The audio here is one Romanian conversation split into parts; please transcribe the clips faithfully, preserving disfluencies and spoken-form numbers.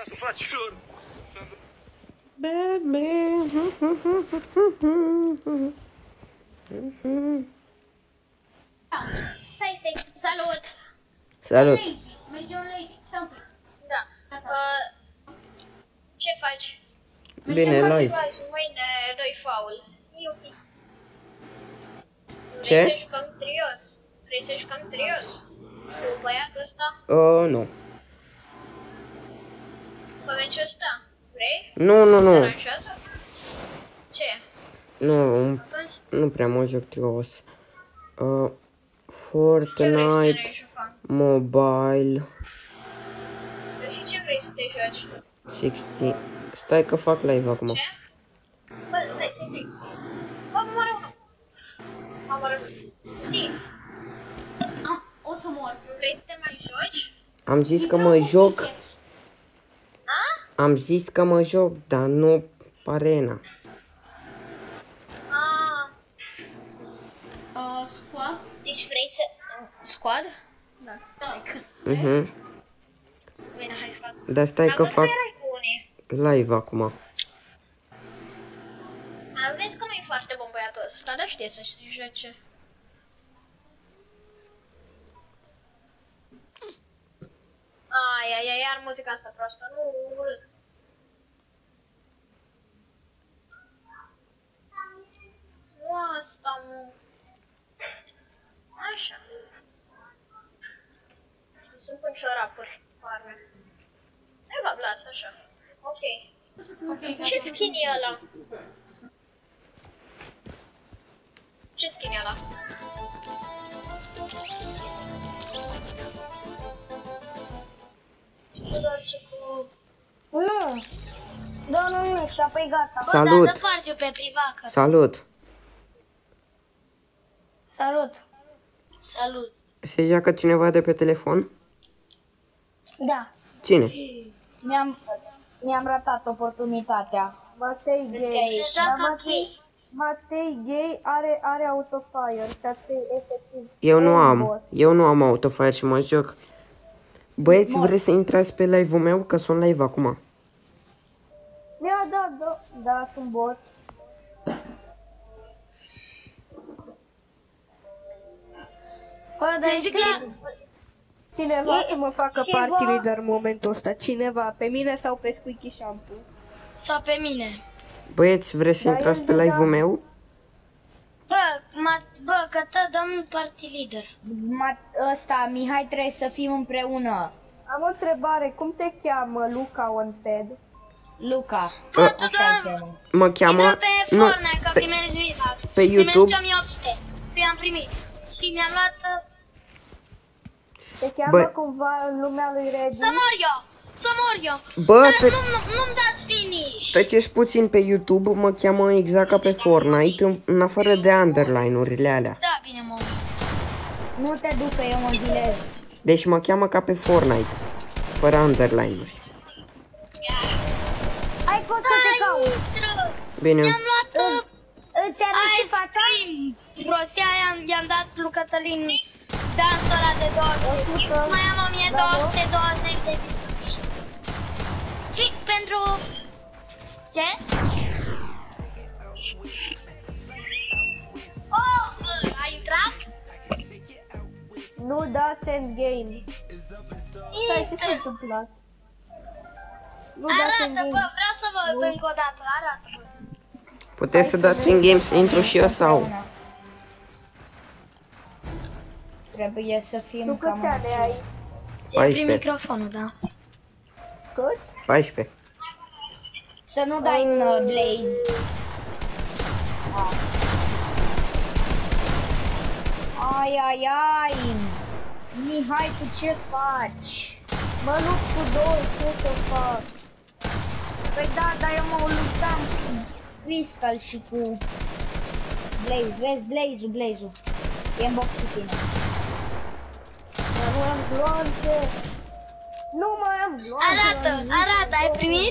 Faci-or! Bebe. Stai, stai, salut! Salut. Merge un lady, stai un pic. Da. Uh, ce faci? Bine, live. Mâine doi faul. Iubi. Ce? Vrei să jucăm trios? Vrei să jucăm trios? Cu băiatul ăsta? Oh, nu. Pe meciul ăsta? Vrei? Nu, nu, nu. Aranjează? Ce? Nu, Atunci? nu prea mă joc trios. Uh, Ce vrei să ne Fortnite, jucăm? Mobile, Eu și ce vrei să te joci? șaizeci. Stai că fac live acum. Ce? Bă, stai, stai, stai. Bă, mă rog. Mă rog. Si. Ah, o să mor. Vrei să te mai joci? Am zis că mă joc. A? Am zis că mă joc, dar nu arena. Ah. Uh, squad? Deci vrei să... Squad? Da. Da. Mhm. Bine, hai squad. Dar stai Am că văzut fac că erai cu unii. live acum. Am vezi că nu e foarte bun băiatul ăsta, dar știe să se joace. Ai, ai, ai, iar muzica asta proastă, nu urăsc. Nu asta, mă. Așa. Sunt cu ciorapuri, parme. E va, las, așa. Ok. Ok. Ce skin e ăla? Ce skin e ăla? Nu. Da, nu, nu, și apoi gata. Salut. Bă, dar dă parte pe privat. Salut. Salut. Salut. Se joacă cineva de pe telefon? Da. Cine? Mi-am mi-am ratat oportunitatea. Matei Gay. Se joacă Dar Matei. Matei Gay are, are autofire. Și asta e efectiv. Eu nu un am. bot. Eu nu am autofire și mă joc. Băieți, vreți să intrați pe live-ul meu? Că sunt live acum. Ia, da, da, da, sunt bot. Bă, dar Zic la... cineva E- să mă facă ceva- party leader în momentul ăsta. Cineva, pe mine sau pe Squeaky Shampoo? Sau pe mine. Băieți, vreți să Dar intrați el pe deja- live-ul meu? Bă, ma, bă, că tă dăm party leader. Ma, ăsta, Mihai, trebuie să fim împreună. Am o întrebare, cum te cheamă Luca Onped? Luca. Bă, tu Așa doar îl cheamă. Mă cheamă... intră pe Nu, Fortnite, că pe, primești V-Bucks. pe YouTube? Primești o mie opt sute. Păi am primit. Și mi-am luat... uh, Te cheamă Bă- cumva în lumea lui Reggie? Să mor eu! Să mor eu! Bă, Dar te- nu, nu, nu-mi dați finish! tăceți puțin pe YouTube, mă cheamă exact ca pe Fortnite, în, în afară de underline-urile alea. Da, bine, mă. Nu te duc, că eu mă zilez. Deci mă cheamă ca pe Fortnite, fără underline-uri. Hai că o să te caut. Intră! Bine. Mi-am luat... uh, Îți arăt și fața? Prostia i-am, i-am dat lui Cătălin dansul ăla de douăzeci. Mai am o mie două sute douăzeci de minute. Fix pentru... Ce? Oh, bă, ai intrat? Nu dați endgame. Stai, ce s-a Intră! întâmplat? Nu dați Arată, endgame. bă, vreau să văd încă o dată, arată, bă. Puteți să dați în game să intru și eu sau? Trebuie să fim Tu câți ani ai? Ți-ai prin paisprezece. microfonul, da. Cât? paisprezece. Să nu dai în uh, Blaze. Ai, ai, ai. Mihai, tu ce faci? Mă lupt cu doi, ce să fac? Păi da, dar eu mă luptam cu Crystal și cu Blaze. Vezi, Blaze-ul, Blaze-ul. E în box cu tine. Dar nu am gloanțe. Nu mai am gloanțe. Arată, arată, ai primit?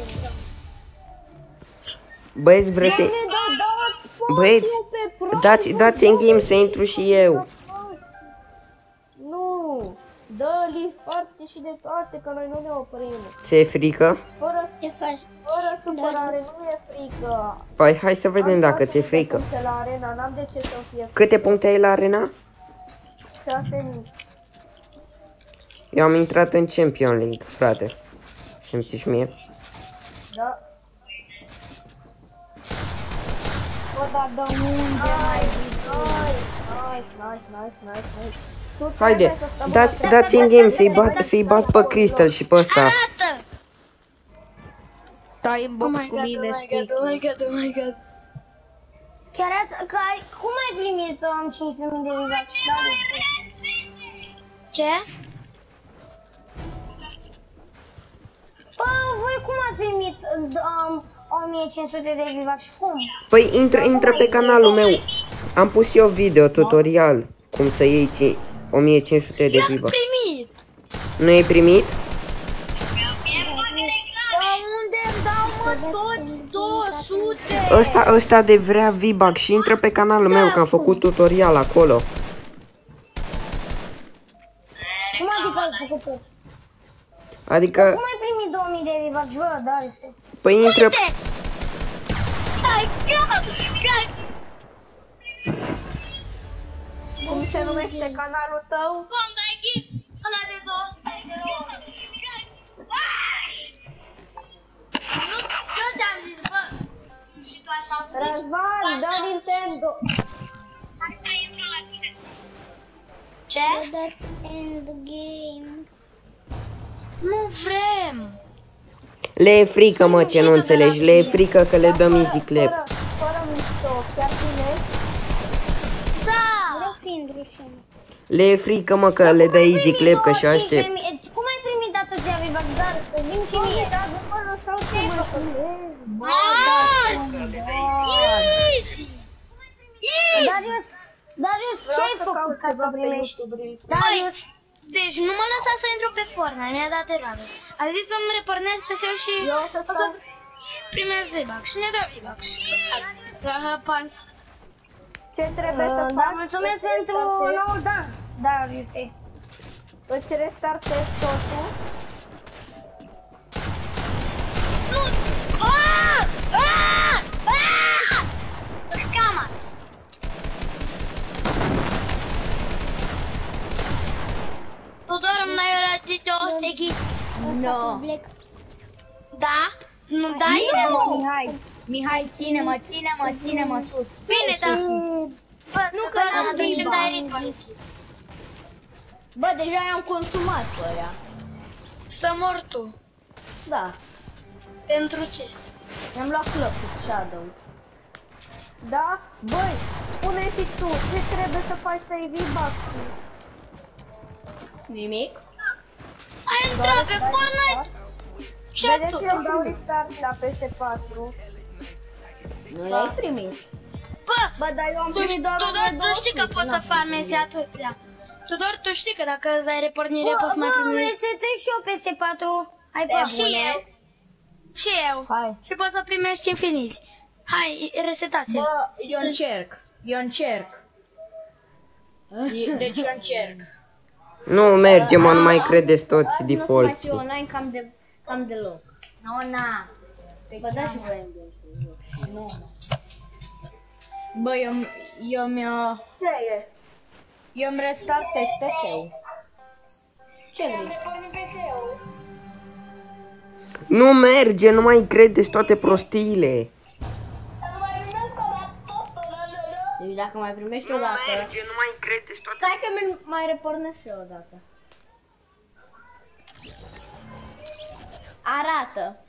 Băieți, vreți să... Bine, da, da, Băieți, pe pro, dați, bă, dați în dă- game să intru și eu. Nu, dă-li foarte și de toate, că noi nu ne oprim. Ți-e frică? Fără, Ce faci? fără supărare, nu e frică. Păi hai să vedem Am dacă șase ți-e mii de frică. puncte la arena, n-am de ce să fie Câte puncte ai la arena? șase mii. Eu am intrat în Champion League, frate. Și-mi zici mie? Da. Bă, dar de unde mai zici? Nice, nice, nice, nice, nice. Tu Haide, trebuie să stăm dați, atent. dați in game să-i bat, să-i bat pe Crystal și pe ăsta. Arată! Stai în Oh box my cu god, mine, oh my god, oh my god, oh my god. Chiar ați, că ai, cum ai primit um, cincisprezece mii de vivac și Darius? Ce? Bă, voi cum ați primit um, o mie cinci sute de vivac și cum? Păi intră, intră pe canalul meu. Am pus eu video tutorial cum să iei ci- o mie cinci sute de Eu am V-Bucks. primit! Nu ai primit? Dar unde îmi dau mă toți două sute? Ăsta, ăsta de vrea V-Bucks și intră pe canalul meu că am făcut tutorial acolo. Cum adică ai făcut tot? Adică, Cum ai primit două mii de vivac, bă, Darius? păi intră... Uite! Hai, gata, gata! Cum se numește canalul tău? Bom, dai ghid! Ăla de două sute de euro! Nu, eu ți-am zis, bă! Și tu așa zici? Răzvan, dă Nintendo. Hai să intru la tine! Ce? That's end the game. Nu vrem! Le e frică, mă, ce nu înțelegi. Le e frică că le dăm easy clap. Fără, fără mișto, chiar primești? Da! Vreau să intru și eu. Le e frică, mă, că le dă easy clap, că și aștept. Cum ai primit atâția vivac, dar vin și mie? Dar după nu stau să mă filmez. Bă, da, Easy! Easy! Darius, Darius, ce ai făcut ca să primești? Darius, Deci nu mă lăsa să intru pe Fortnite, mi-a dat eroare. A zis să-mi repornesc pe său și Eu o să o să primesc V-Bucks și ne dă V-Bucks. Pans. Ce trebuie să vă faci? mulțumesc pentru noul dans, Darius. Îți restartezi totul. Nu! Aaaa! Aaaa! Aaaa! Scama! Tudor, îmi dai o ratită o steghi. No. Da? Nu dai? Mihai, Mihai, ține-mă, ține-mă, ține-mă sus. Bine, da. Bă, nu că atunci îmi dai ripă. Bă, deja i-am consumat pe ăia. Să mor tu. Da, Pentru ce? mi-am luat clopit Shadow. Da? Băi, spune și tu, ce trebuie să faci să iei V-Bucks? Nimic? Ai intrat pe Fortnite? Și Vedeți, atât. eu dau restart la P S patru. Nu le-ai primit. Bă, Bă, dar eu am tu, primit doar Tudor, o tu știi că poți să farmezi atâția. Tudor, tu știi că dacă îți dai repornire poți mai primești. resetez și eu P S patru. Hai E, pe și bune. eu. Și eu. Hai. Și poți să primești infiniți. Hai, resetați-l. Bă, eu încerc. Eu încerc. E- Deci eu încerc. Nu merge, mă, nu mai credeți toți Nu să mai fiu defaulții. online cam, de, cam deloc. Nu, na. Bă, da și voi Nu. Bă, eu, eu mi-o... Ce e? Eu îmi restartez P S-ul. Ce vrei? Nu merge, nu mai credeți toate prostiile. Deci dacă mai primești o dată... nu mai credeți toate. Stai că mi mai repornesc și eu o dată. Arată.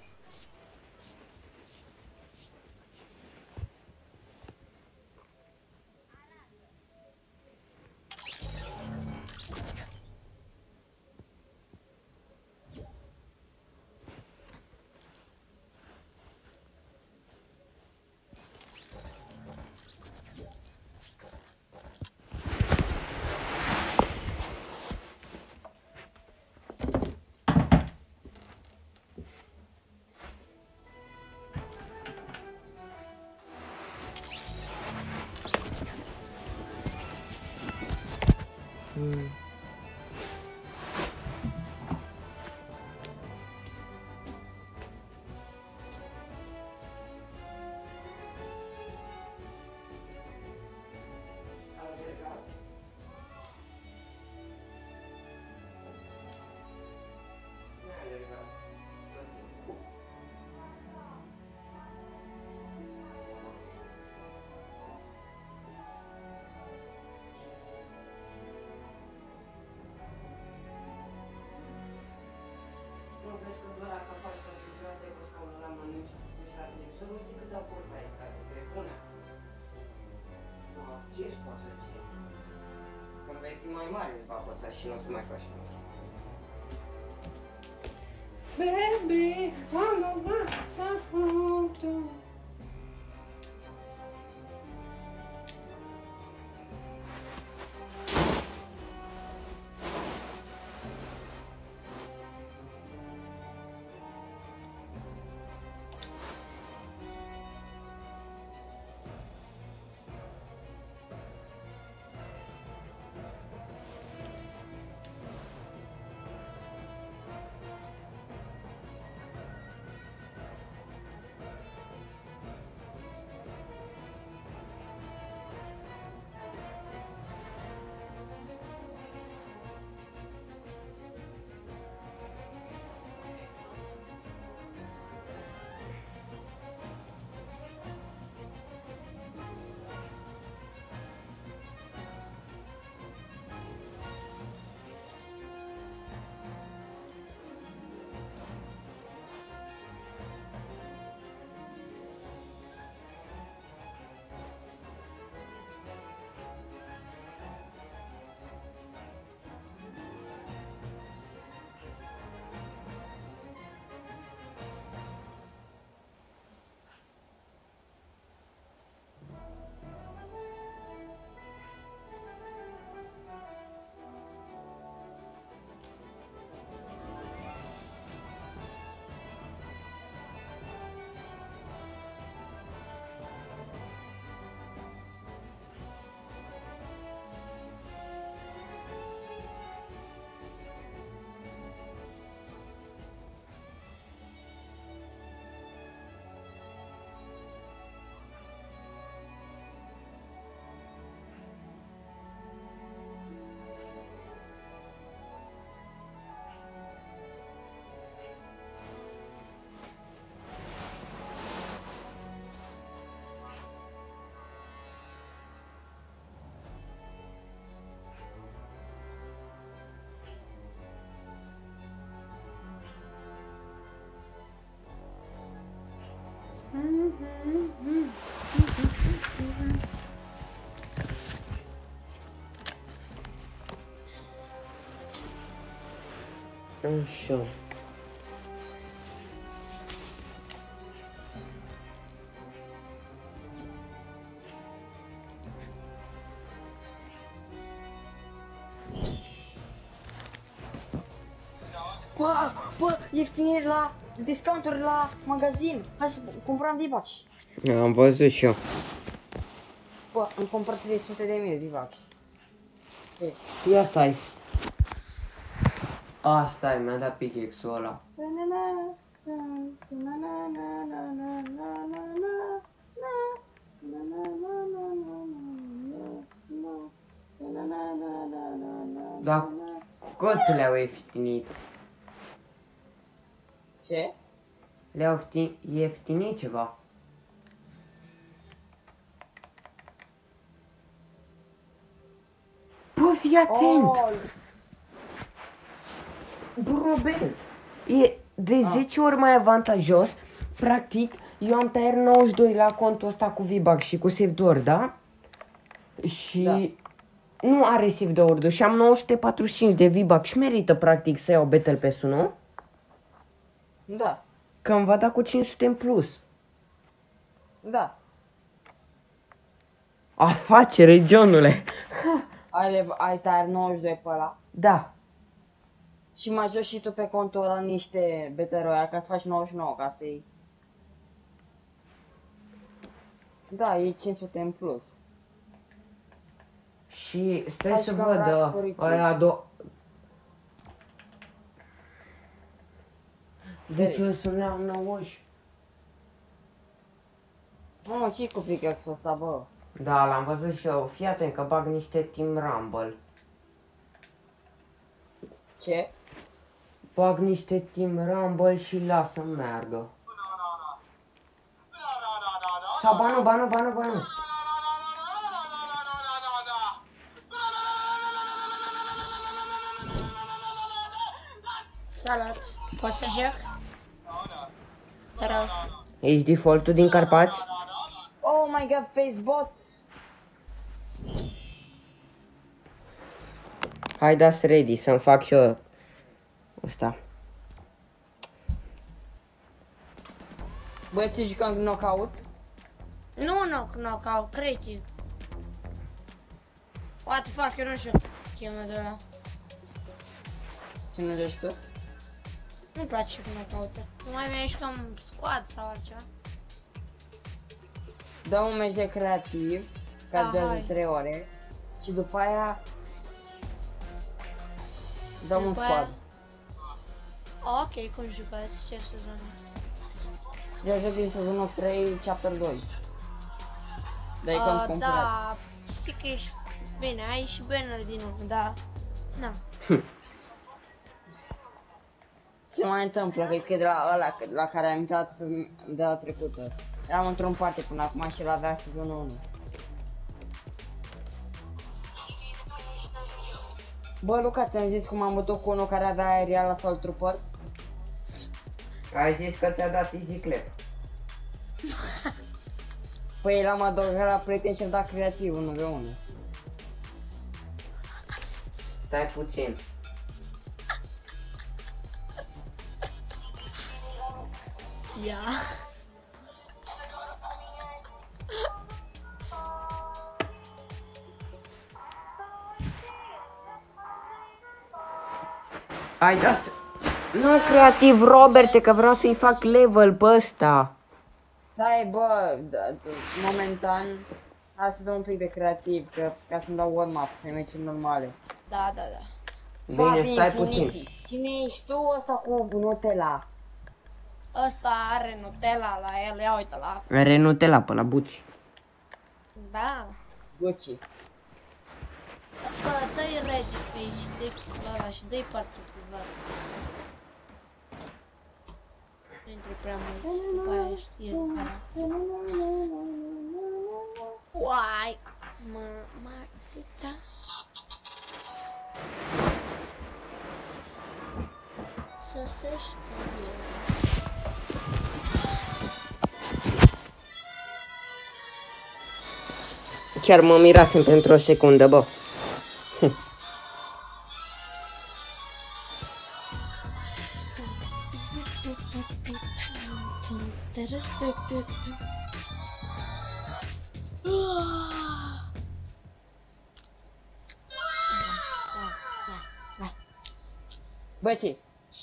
fi mai mare, îți va apăsa și nu o să mai faci. Baby, wanna want to. Așa. Bă, bă, ieftine la discounturi la magazin. Hai să cumpărăm V-Bucks. Am văzut și eu. Bă, îmi cumpăr trei sute de mii de V-Bucks. Ce? Ia stai. A, stai, mi-a dat pickaxe-ul ăla. Da, cât le-au ieftinit? Ce? Le-au ieftinit ceva. Bă, fii atent! Oh. Bă, Robert, e de zece ori mai avantajos. Practic, eu am tăiat nouăzeci și doi la contul ăsta cu V-Bucks și cu Save the World, da? Și Da. nu are Save the World și am nouă sute patruzeci și cinci de V-Bucks și merită practic să iau Battle Pass-ul, nu? Da, Că îmi va da cu cinci sute în plus. da. Afacere, Johnule! Ai, le- ai tăiat nouăzeci și doi pe ăla. Da. Și mai joci și tu pe contul ăla niște Battle Royale ca să faci nouăzeci și nouă ca să iei. Da, e cinci sute în plus. Și stai Hai să și văd ca uh, Rockstar aia do... Deci Derek. eu să ne am nouăzeci. Mamă, ce-i cu pickaxe-ul ăsta, bă? Da, l-am văzut și eu. Fii atent că bag niște Team Rumble. Ce? Bag niște Team Rumble și lasă meargă. Sau banu, banu, banu, banu. Salut. Poți să joc? Te rog. Ești defaultul din Carpați? Oh my god, Facebook! Hai, dați ready să-mi fac și eu ăsta. Băieții jucăm knockout? Nu, nu, knockout, creative. What the fuck, eu nu știu chemă de ăla. Ce nu joci tu? Nu-mi place knockout. Nu mai mai jucăm squad sau altceva. Dăm un meci de creativ, care Da, durează hai. trei ore. Și după aia dăm un După squad. aia- Ok, cum jucați? Ce sezon? Eu joc din sezonul trei, chapter doi. Dar e Uh, cont concurat. da, știi că ești... Bine, ai și banner din urmă, da. Na. Se mai întâmplă, cred că e de la ăla la care am intrat de data trecută. Eram într-un parte până acum și el avea sezonul unu. Bă, Luca, ți-am zis cum am bătut cu unul care avea aerial Assault Trooper? Ai zis că ți-a dat easy clap. Păi l-am adăugat la prieten și am dat creativ unu v unu. Stai puțin. Ia. Hai, da să... Nu creativ, Roberte, că vreau să-i fac level pe ăsta. Stai, bă, da, da, momentan, hai să dăm un pic de creativ, că, ca să-mi dau warm-up pe meciuri normale. Da, da, da. Bine, Fabi stai Infinity. puțin. Cine ești tu ăsta cu Nutella? Ăsta are Nutella la el, ia uite la... Are Nutella pe la buci. Da. Gucci. Bă, dă-i ready și dă-i ăla și dă-i partea privat. Nu intri prea mult, după aia știe. Uai! Mă, Maxita. Să se știe. Chiar mă mirasem pentru o secundă, bă. Băieții,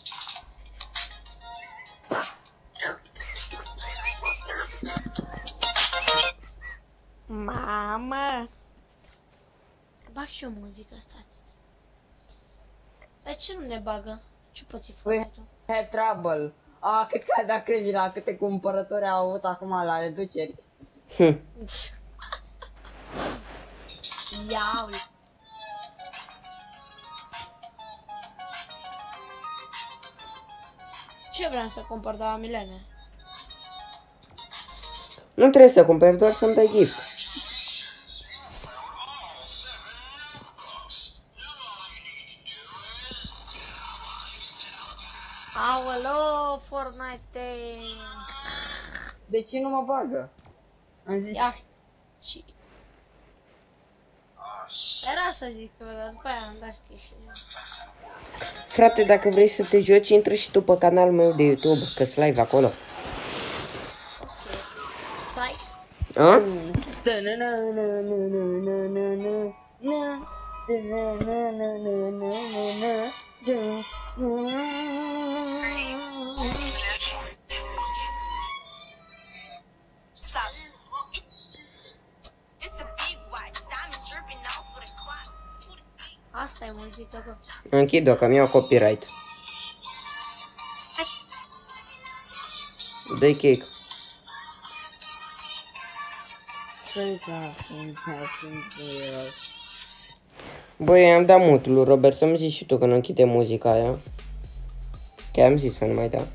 Mamă! Bag și eu muzică, stați. Dar ce nu ne bagă? Ce poți we făcut? had trouble. A, cred că ai dat credit la câte cumpărători au avut acum la reduceri. Hm. Iau! Ce vreau să cumpăr de la Milene? Nu trebuie să cumperi, doar să-mi dai gift. Aoleo, Fortnite! De ce nu mă bagă? Am zis, Ia, ce... Era să zic că, dar după aia am dat schiși. Frate, dacă vrei să te joci, intră și tu pe canalul meu de YouTube, că-s live acolo. Stai! A? Sauce. It's a big watch. Diamonds dripping off of the clock. Who the six? Asta e muzică, bă. Închid-o, că mi-au copyright. Dă-i cake. Băi, am dat mutul lui Robert, să-mi zici și tu că nu închide muzica aia. Chiar am zis să nu mai da.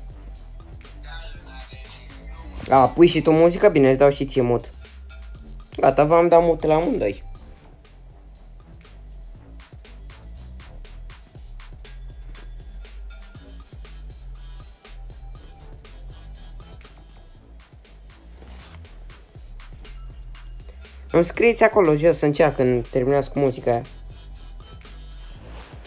A, pui și tu muzică? Bine, îți dau și ție mut. Gata, v-am dat mut la amândoi. Îmi scrieți acolo jos în cea când terminați cu muzica aia.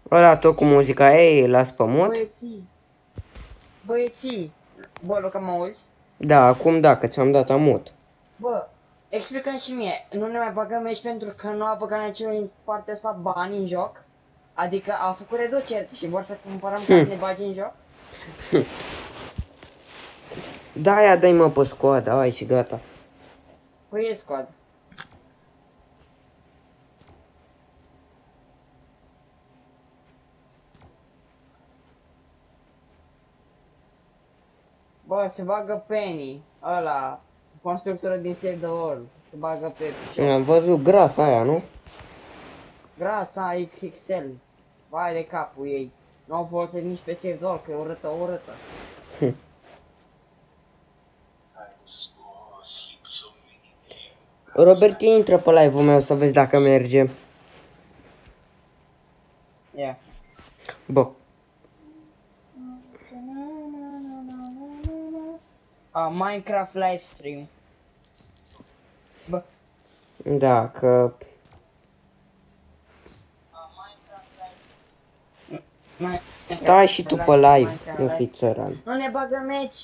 Ăla tot cu muzica ei, las pe mut? Băieții. Băieții. Bă, Luca, mă auzi? Da, acum da, că ți-am dat amut. Bă, explică-mi și mie, nu ne mai băgăm aici pentru că nu a băgat nici în partea asta bani în joc? Adică a făcut reduceri și vor să cumpărăm ca să ne bagi în joc? Da, ia dai mă pe scoada, hai și gata. Păi e squad. Bă, se bagă Penny, ăla, constructorul din Save the World, se bagă pe shop. Am văzut grasa aia, nu? Grasa X X L, vai de capul ei. Nu au folosit nici pe Save the World, că e urâtă, urâtă. Robert, intră pe live-ul meu să vezi dacă merge. Ia. Bă, A, Minecraft livestream. Bă. da, că... Mai- Stai și tu pe live, Minecraft nu fi livestream. țăran. Nu ne bagă meci!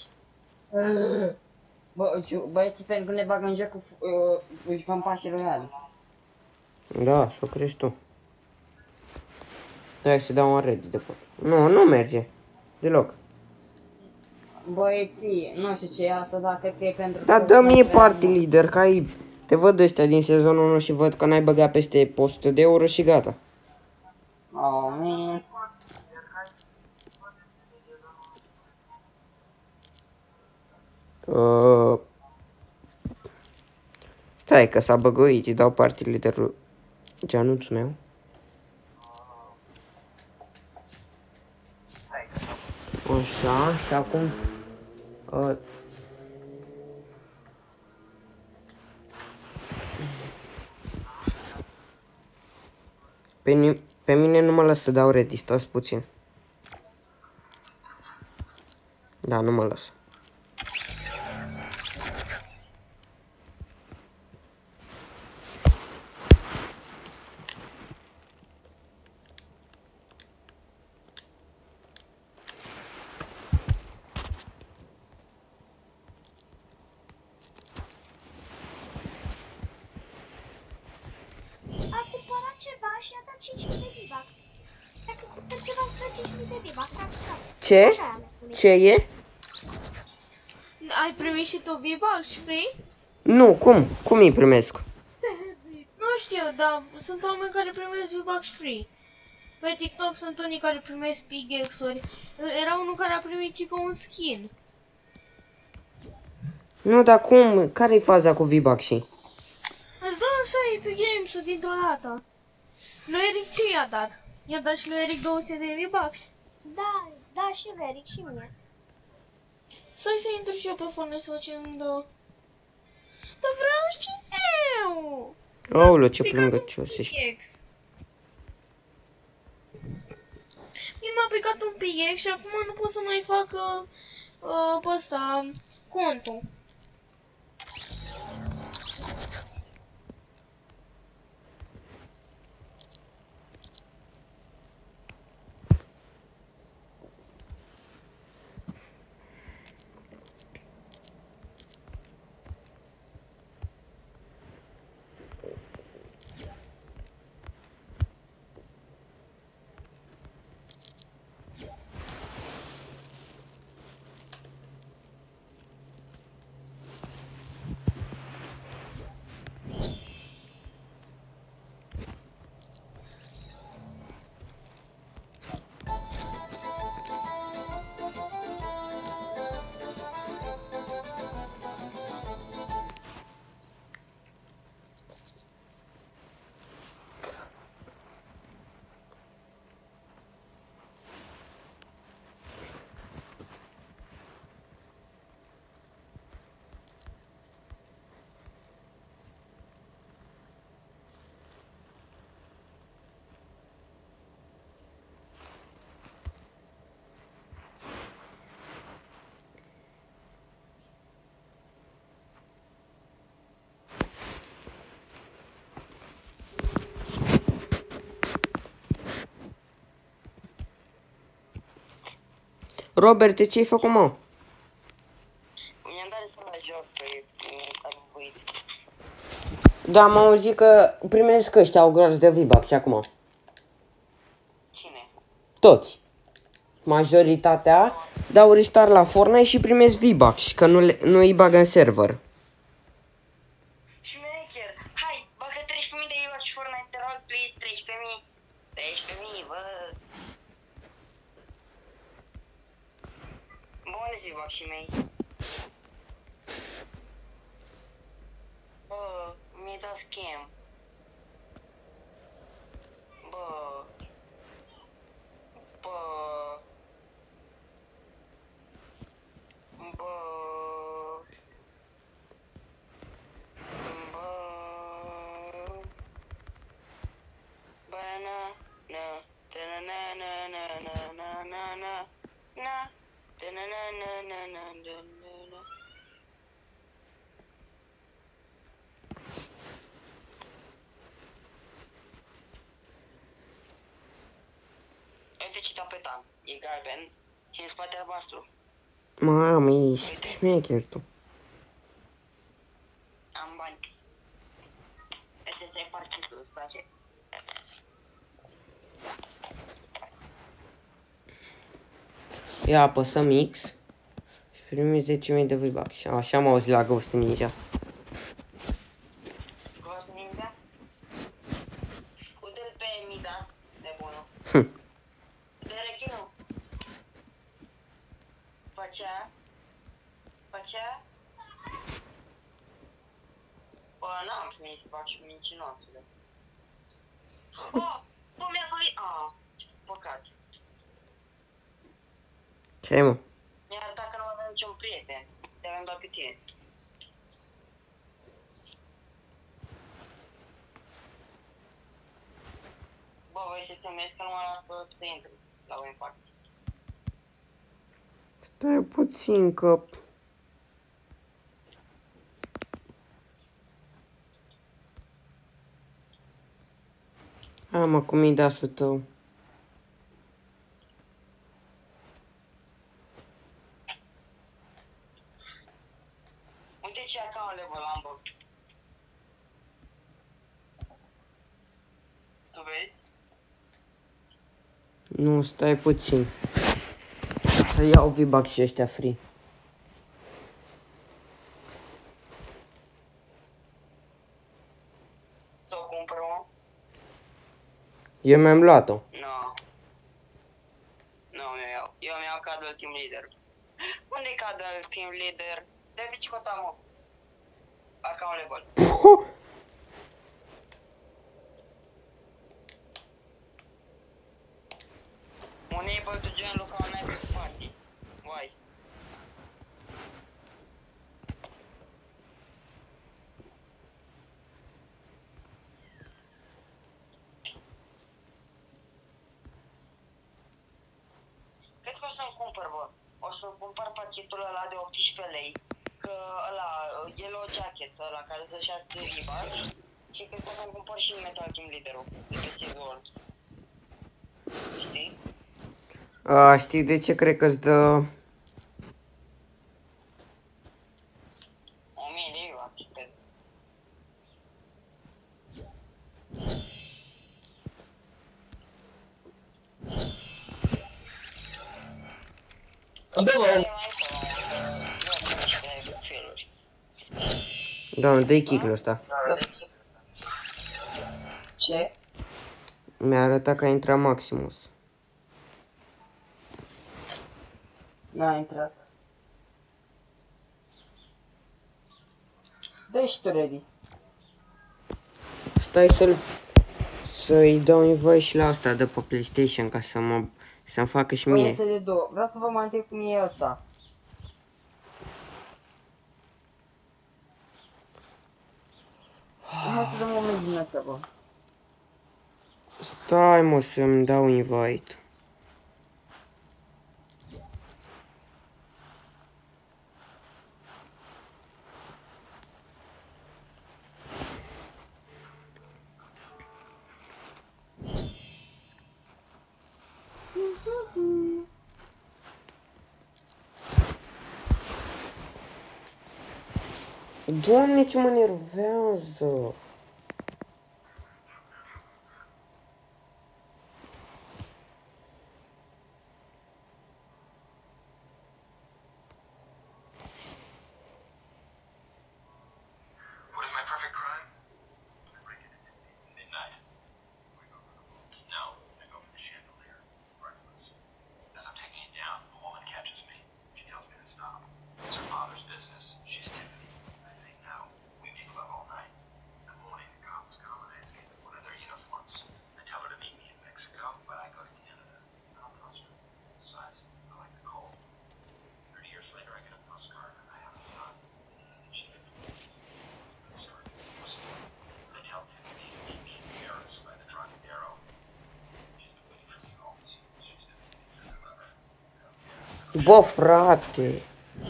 Bă, ju- băieții, pentru că ne bagă în joc cu uh, jucăm Paște Royale. Da, să o crești tu. Stai să dau un ready de pot. Nu, nu merge. Deloc. Băieții, nu știu ce e asta, dar cred că e pentru Dar că... dă mie party leader, că ai... Te văd ăștia din sezonul unu și văd că n-ai băgat peste o sută de euro și gata. Oh, man. Uh... Stai că s-a băgăit, îi dau party leaderul geanuțul meu. Așa, și acum... Uh... Pe, ni- pe mine nu mă las să dau ready, stați puțin. Da, nu mă las. A cumpărat ceva și a dat cinci mii de V-Bucks. Dacă cumpăr ceva, îți dă cinci mii de V-Bucks, am stat. Ce? Așa am ales. Ce e? Ai primit și tu V-Bucks free? Nu, cum? Cum îi primesc? Nu știu, dar sunt oameni care primesc V-Bucks free. Pe TikTok sunt unii care primesc pickaxe-uri. Era unul care a primit și cu un skin. Nu, dar cum? Care-i faza cu V-Bucks și? Îți dau așa Epic Games-ul dintr-o dată. Lui Eric ce i-a dat? I-a dat și lui Eric două sute de V-Bucks. Da, da, și lui Eric și mie. Stai să intru și eu pe fone să ce îmi dă. Dar vreau și eu! Aoleu, ce Picat plângăcios un ești. pickaxe. Mi m-a picat un pickaxe și acum nu pot să mai fac uh, uh, pe ăsta contul. Robert, ce ai făcut, mă? Mi-am dat retur la joc, că s-a bubuit. Da, am auzit că primesc ăștia au groază de V-Bucks și acum. Cine? Toți. Majoritatea dau restart la Fortnite și primesc V-Bucks, că nu, le, nu îi bagă în server. Șmecher, hai, bagă treisprezece mii de euro și Fortnite, te rog, please, treisprezece mii. treisprezece mii, bă. Bă, unde-s V-Bucks-ii mei? Bă, mi-ai dat scam. Bă. Bă. Bă. Bă. Banana, na, na, na, na, na, na, na, na, na, na, na, na, na, na, na, na. Uite ce tapetam, e galben și în spate albastru. Mamă, ești șmecher tu. Am bani. Asta este parchetul, îți place? Ia apăsăm X și primim zece mii de V-Bucks. Așa am auzit la Ghost Ninja. Ghost Ninja? Uite-l pe Midas, nebunul. Hm. De rechinul. Facea? Facea? Bă, n-am primit V-Bucks mincinoasule. Oh, bă, mi-a golit. Ah, ce păcat. Ce ai, mă? Mi-a arătat că nu aveam niciun prieten. Te aveam doar pe tine. Bă, voi să semnezi că nu mă lasă să intru la o impact. Stai puțin că... Hai, mă, cu Midasul tău. Uite ce account level am, bă. Tu vezi? Nu, stai puțin. Să iau V-Bucks și ăștia free. Să o cumpăr, mă? Eu mi-am luat-o. Nu. Nu, mi iau. Eu mi iau cadrul team leader. Unde-i cadrul team leader? De ce cota, mă? Account level. Unable to join local neighbor party. Why? Cred că o să-mi cumpăr, bă. O să-mi cumpăr pachetul ăla de optsprezece lei. Că ăla, yellow jacket, ăla care să-și ia V-Bucks. Și cred că o să-mi cumpăr și Metal Team Leader-ul de pe Save World. Știi? A, știi de ce cred că-ți dă... o mie de V-Bucks, cred. Da, dă-i kick-ul ăsta. Ce? Mi-a arătat că a intrat Maximus. N-a intrat. Dă și tu ready. Stai să-l... Să-i dau invite și la asta de pe PlayStation ca să mă... Să-mi facă și Băi, mie. este de două. Vreau să vă mai întâi cum e ăsta. Hai să dăm o mezină să vă. Stai, mă, să-mi dau invite. Doamne, ce mă nervează. Bă, frate!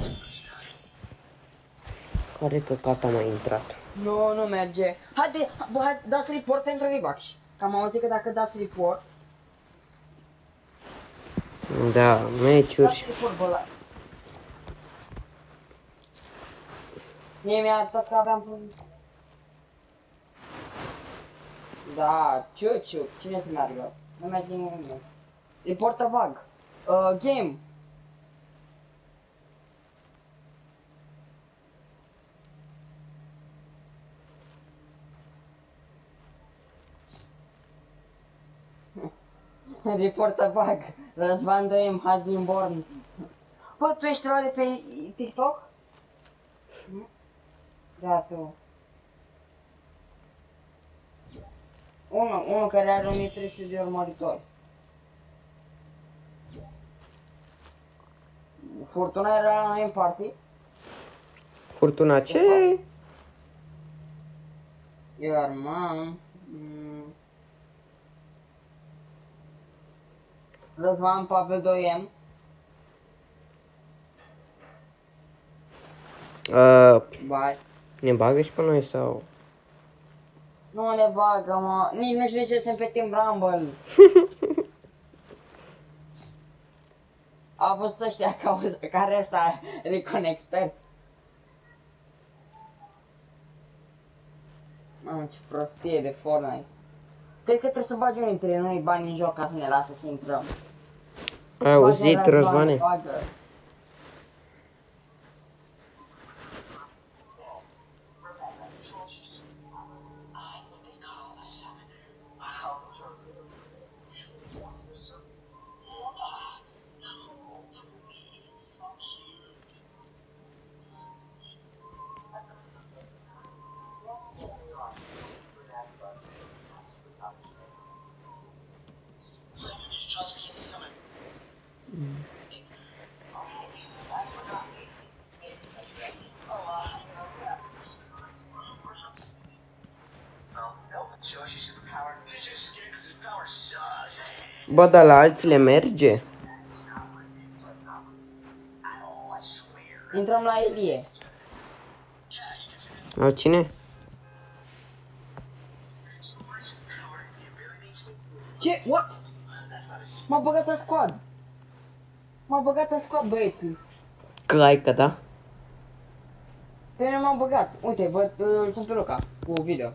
Care căcat am mai intrat? Nu, nu merge. Haide, bă, hai, dați report pentru V-Bucks. Că am auzit că dacă dați report... Da, meciuri. Dați report, bă, la... Mie mi-a arătat că aveam... Da, ciu-ciu, cine să meargă? Nu merge nimeni. Reportă bug. Uh, game. Reportă bug. Răzvan doi M has been born. Bă, tu ești luat de pe TikTok? Da, tu. Unul, unul care are o mie trei sute de urmăritori. Furtuna era la noi în party? Furtuna ce? Iar, mam... Mm. Răzvan Pavel doi M. Uh, Bai. ne bagă și pe noi sau? Nu ne bagă, mă. Nici nu știu de ce sunt pe Team Rumble. A fost ăștia cauza, care ăsta Recon Expert. Mamă, ce prostie de Fortnite. Cred că trebuie să bagi unul dintre noi bani în joc ca să ne lasă să intrăm. Ai auzit, Răzvane? Bagă. Bă, dar la alții le merge? Intrăm la Elie. La cine? Ce? What? M-a băgat în squad. M-a băgat în squad, băieții. Claică, da? Pe mine m-a băgat. Uite, văd, îl sunt pe Luca cu video.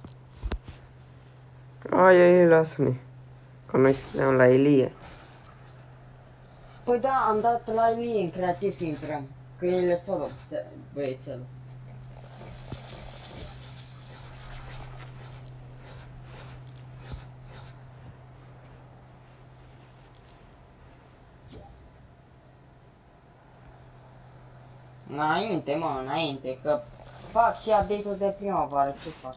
Ai, ai, lasă-ne. Că noi suntem la Elie. Păi da, am dat la Elie în creativ să intrăm. Că el e solo, băiețelul. Înainte, mă, înainte, că fac și update-ul de primăvară, ce fac?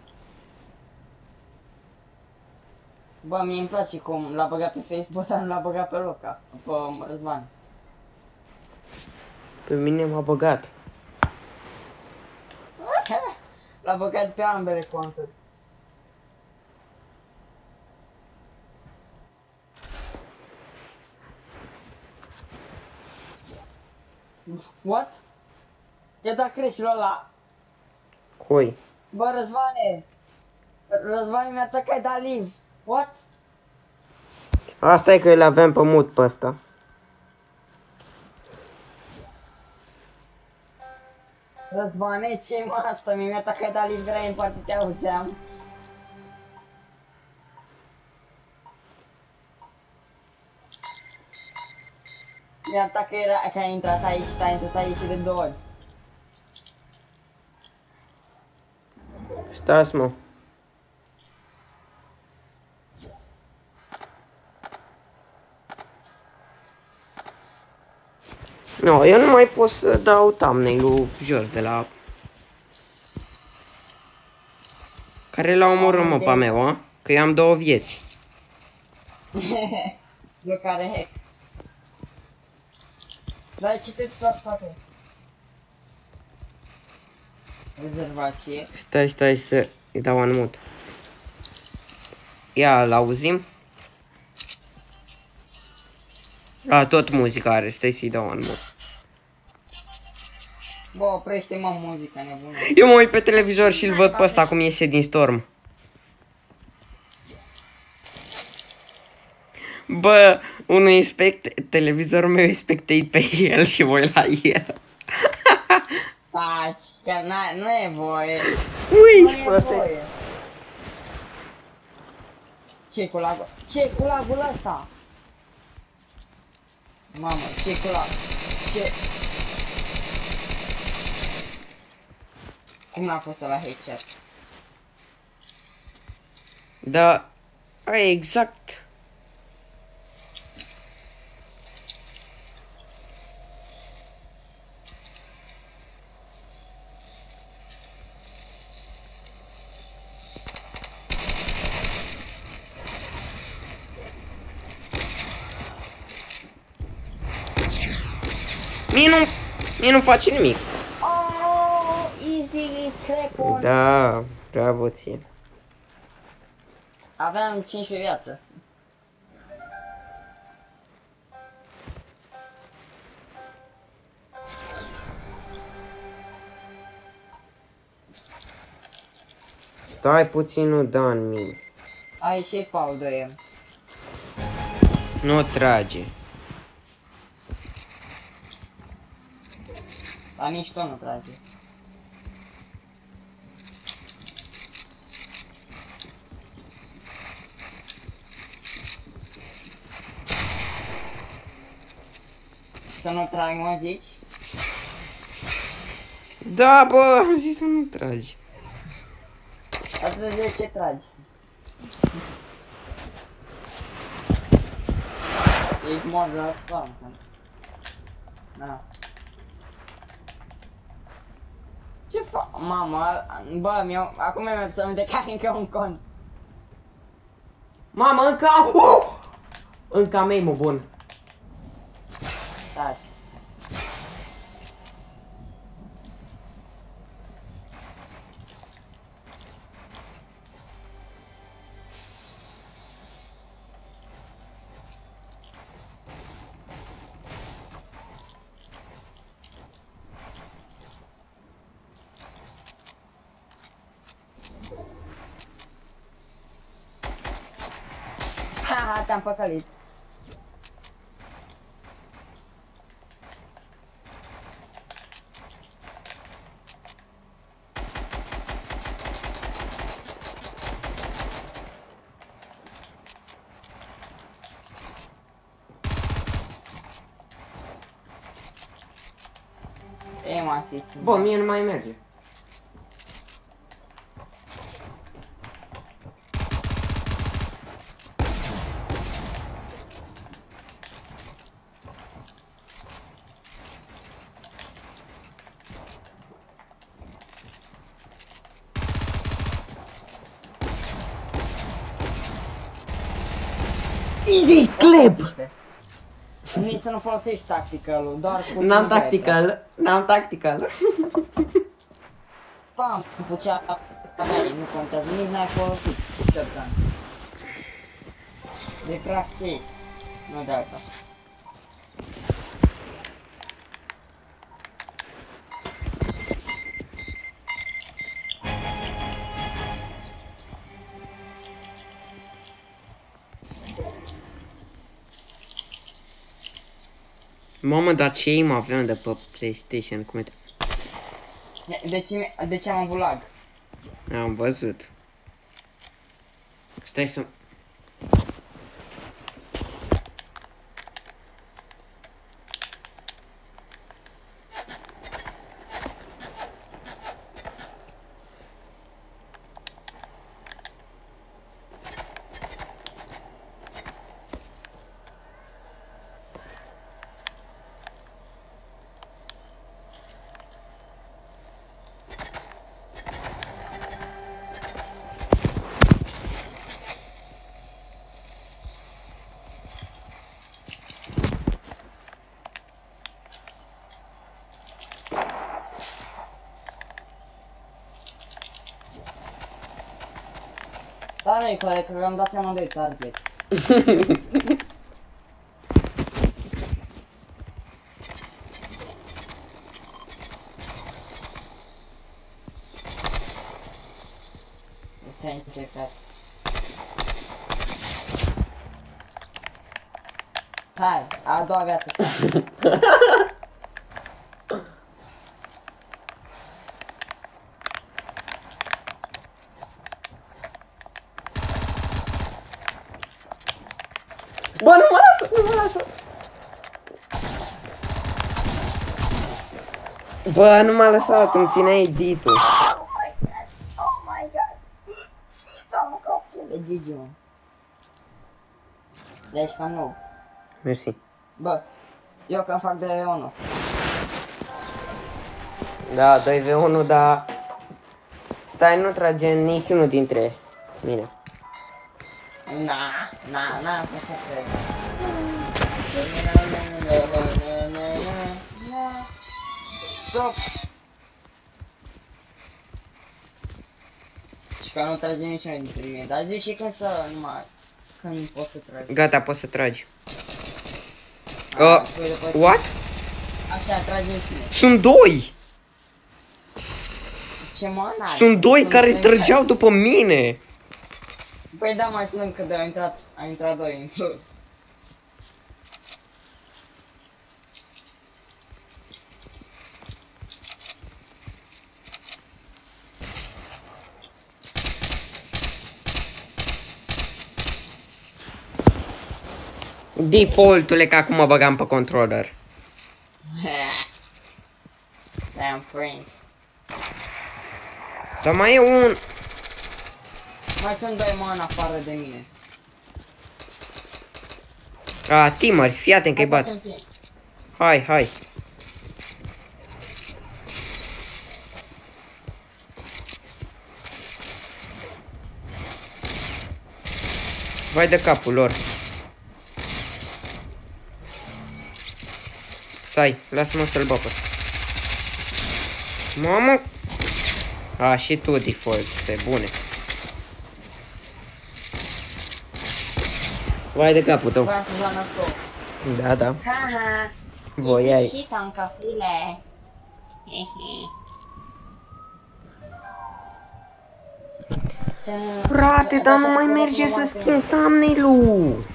Bă, mie îmi place cum l-a băgat pe Facebook, dar nu l-a băgat pe Luca, pe Răzvan. Pe mine m-a băgat. L-a băgat pe ambele conturi. What? I-a dat creșul ăla. Cui? Bă, Răzvane! Răzvane mi-a dat că ai dat live. What? Asta e că îl aveam pe mut pe ăsta. Răzvane, ce mă asta? Mi-a atacat Alice Gray în parte, te auzeam. Mi-a atacat că era că a intrat aici și a intrat aici de două ori. Stați, mă. Nu, eu nu mai pot să dau thumbnail-ul jos de la... Care l-a omorât, mă, pe meu, a? Că eu am două vieți. Blocare hack. Dar ce te tot face? Rezervație. Stai, stai să îi dau unmute. Ia, l-auzim? A, tot muzica are, stai să-i dau unmute. Bă, oprește mă muzica nebună. Eu mă uit pe televizor și îl văd pe ăsta cum iese din Storm. Bă, unul inspect, televizorul meu inspectei pe el și voi la el. Taci, că nu e voie. Ui, Nu ce e proste. voie. Ce cu lagul? Ce cu lagul ăsta? Mamă, ce cu lag? Ce? Cum n-a fost la headshot? Da, ai exact. Mie nu, mie nu face nimic. Oh, easy crack-on. Da, bravo ție. Aveam cincisprezece viață. Stai puțin, nu da în mine. Ai și Paul doi M. Nu trage. Dar nici tu nu trage. Să nu trag, mă zici? Da, bă, am zis să nu tragi. Atunci de ce tragi? Ești mort la spawn. Da. Ce fac? Mamă, bă, mi-au, acum mi-am să mi decai încă un cont. Mamă, încă am... Uh! Încă am aim-ul bun. Taci. Haha, te-am păcălit. Aim assist. Bă, mie nu mai merge. Easy clip! Nici să nu folosești tactical-ul, doar cu... N-am tactical, n-am tactical. Pam, cu cea mea, nu contează, nici n-ai folosit shotgun. De craft ce ești, nu de alta. Mamă, dar ce aim aveam de pe PlayStation, cum e... De ce, de ce am avut lag? Am văzut. Stai să... Da, nu-i corect, că am dat seama de target. Ce-ai încercat? Hai, a doua viață. Bă, nu mă lasă, nu mă lasă! Bă, nu m-a lăsat, îmi ținea editul. Oh my god, oh my god. Și am copil de Gigi, mă. Deci cam nou. Mersi. Bă, eu când fac doi v unu. Da, doi v unu, dar... Stai, nu trage niciunul dintre mine. Na, na, na, cum să cred. Stop! Și că nu trage niciunul dintre mine, dar zici și când să nu mai... Când pot să trag. Gata, poți să tragi. Ah, Uh, și după ce- what? Așa, trage în tine. Sunt doi! Ce mă, n-are? Sunt doi care doi trăgeau după mine! Păi da, mai sunt încă doi, au intrat, au intrat doi în plus. Defaultule, că acum mă băgam pe controller. Damn Prince. Dar mai e un... Mai sunt doi mă în afară de mine. A, teamer, fii atent că-i Hai bat. să facem timp. Hai, hai. Vai de capul lor. Stai, lasă-mă să-l bapă. Mamă! A, și tu default, pe bune. Vai de capul tău. Vreau să joc născou. Da, da. Haha. Voiai. Și tancafile. Hehe. Frate, dar nu mai merge să schimb thumbnail-ul.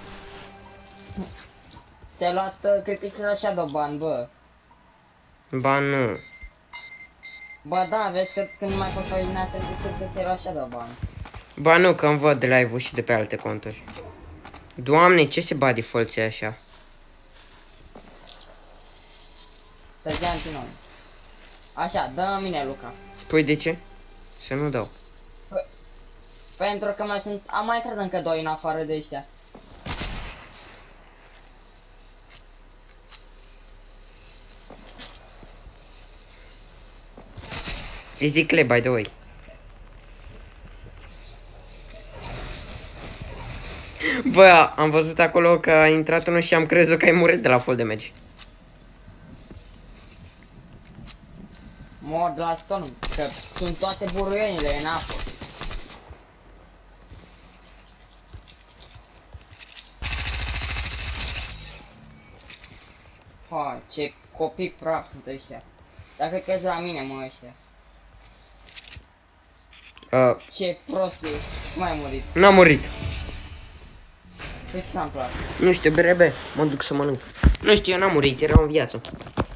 Ți-ai luat, uh, cred că ți-ai luat Shadowban, bă. Ba nu. Bă, da, vezi că când nu mai poți face din asta, cred că ți-ai luat Shadowban. Ba nu, că îmi văd live-ul și de pe alte conturi. Doamne, ce se bate default-ii așa? Tăgea antinom. Așa, dă mine, Luca. Păi de ce? Să nu dau. Pentru că mai sunt, am mai intrat încă doi în afară de ăștia. Îi zic Clay, by the way. Bă, am văzut acolo că a intrat unul și am crezut că ai murit de la fall damage. Mor de la stone, că sunt toate buruienile în apă. Ha, ce copii praf sunt ăștia. Dacă crezi la mine, mă, ăștia. Uh, Ce prost ești. Cum ai murit? n-am murit. Păi ce s-a întâmplat? Nu știu, B R B, mă duc să mănânc. Nu știu, eu n-am murit, era în viață.